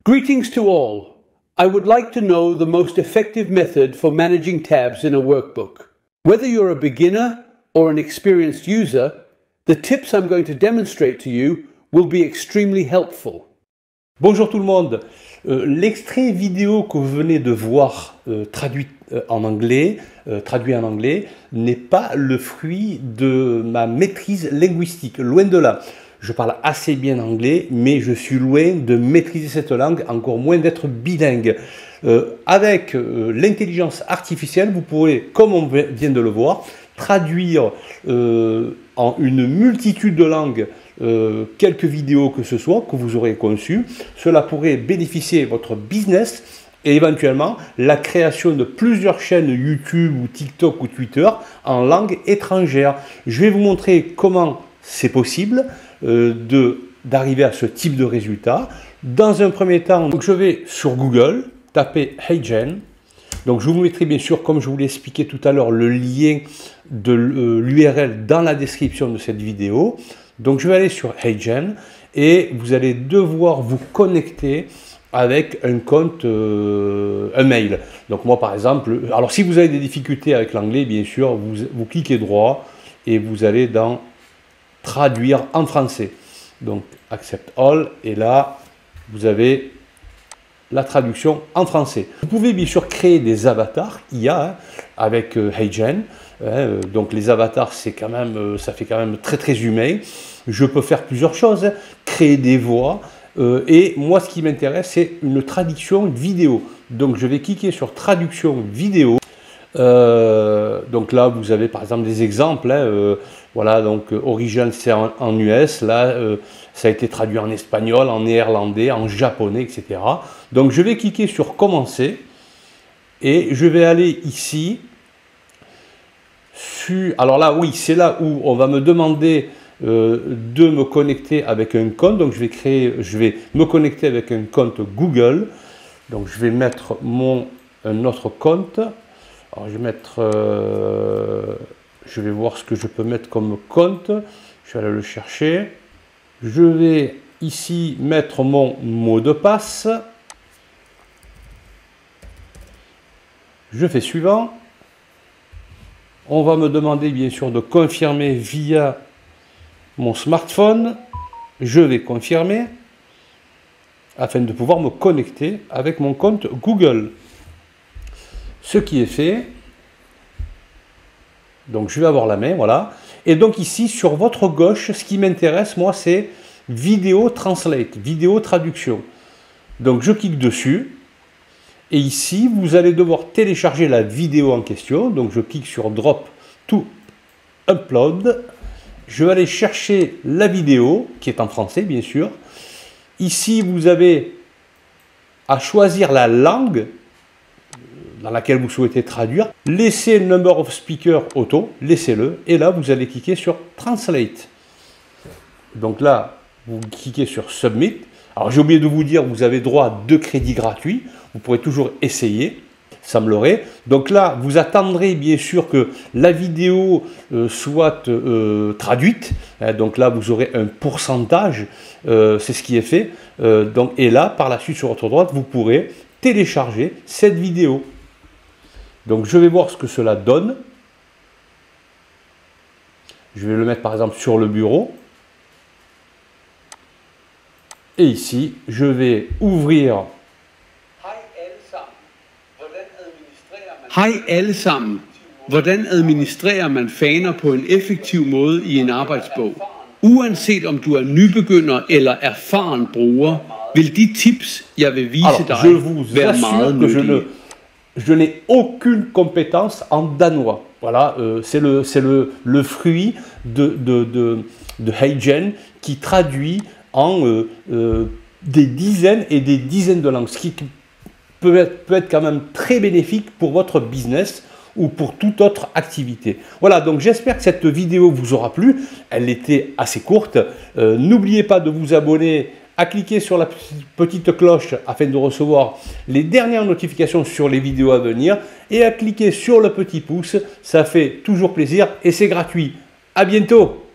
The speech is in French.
Greetings to all. I would like to know the most effective method for managing tabs in a workbook. Whether you're a beginner or an experienced user, the tips I'm going to demonstrate to you will be extremely helpful. Bonjour tout le monde. L'extrait vidéo que vous venez de voir traduit en anglais, n'est pas le fruit de ma maîtrise linguistique, loin de là. Je parle assez bien anglais, mais je suis loin de maîtriser cette langue, encore moins d'être bilingue. Avec l'intelligence artificielle, vous pourrez, comme on vient de le voir, traduire en une multitude de langues quelques vidéos que ce soit, que vous aurez conçues. Cela pourrait bénéficier votre business et éventuellement la création de plusieurs chaînes YouTube ou TikTok ou Twitter en langue étrangère. Je vais vous montrer comment c'est possible d'arriver à ce type de résultat. Dans un premier temps, donc je vais sur Google, taper HeyGen. Donc je vous mettrai bien sûr, comme je vous l'ai expliqué tout à l'heure, le lien de l'URL dans la description de cette vidéo. Donc je vais aller sur HeyGen et vous allez devoir vous connecter avec un compte, un mail. Donc moi par exemple, alors si vous avez des difficultés avec l'anglais, bien sûr, vous cliquez droit et vous allez dans traduire en français. Donc accept all et là vous avez la traduction en français. Vous pouvez bien sûr créer des avatars IA avec HeyGen. Donc les avatars, c'est quand même, ça fait quand même très très humain. Je peux faire plusieurs choses, créer des voix. Et moi, ce qui m'intéresse, c'est une traduction vidéo. Donc je vais cliquer sur traduction vidéo. Donc là, vous avez par exemple des exemples. Voilà, donc Origin, c'est en US. Là, ça a été traduit en espagnol, en néerlandais, en japonais, etc. Donc je vais cliquer sur commencer. Et je vais aller ici. Alors là, oui, c'est là où on va me demander de me connecter avec un compte. Donc je vais me connecter avec un compte Google. Donc je vais mettre un autre compte. Alors je vais mettre, je vais voir ce que je peux mettre comme compte. Je vais aller le chercher. Je vais ici mettre mon mot de passe. Je fais suivant. On va me demander bien sûr de confirmer via mon smartphone. Je vais confirmer afin de pouvoir me connecter avec mon compte Google. Ce qui est fait. Donc je vais avoir la main, voilà. Et donc ici sur votre gauche, ce qui m'intéresse moi c'est vidéo translate, vidéo traduction. Donc je clique dessus. Et ici, vous allez devoir télécharger la vidéo en question. Donc, je clique sur Drop to Upload. Je vais aller chercher la vidéo, qui est en français, bien sûr. Ici, vous avez à choisir la langue dans laquelle vous souhaitez traduire. Laissez Number of Speakers auto, laissez-le. Et là, vous allez cliquer sur Translate. Donc là, vous cliquez sur Submit. Alors, j'ai oublié de vous dire, vous avez droit à 2 crédits gratuits. Vous pourrez toujours essayer, semblerait. Donc là, vous attendrez bien sûr que la vidéo soit traduite. Donc là, vous aurez un pourcentage. C'est ce qui est fait. Et là, par la suite, sur votre droite, vous pourrez télécharger cette vidéo. Donc je vais voir ce que cela donne. Je vais le mettre par exemple sur le bureau. Et ici, je vais ouvrir. Hej alle sammen. Hvordan administrerer man faner på en effektiv måde i en arbejdsbog? Uanset om du er nybegynder eller erfaren bruger, vil de tips, jeg vil vise dig, være meget nyttige. Je n'ai aucune compétence en danois. Voilà, c'est le fruit de HeyGen qui traduit en des dizaines et des dizaines de langues, ce qui peut être quand même très bénéfique pour votre business ou pour toute autre activité. Voilà, donc j'espère que cette vidéo vous aura plu. Elle était assez courte. N'oubliez pas de vous abonner, à cliquer sur la petite cloche afin de recevoir les dernières notifications sur les vidéos à venir et à cliquer sur le petit pouce. Ça fait toujours plaisir et c'est gratuit. À bientôt!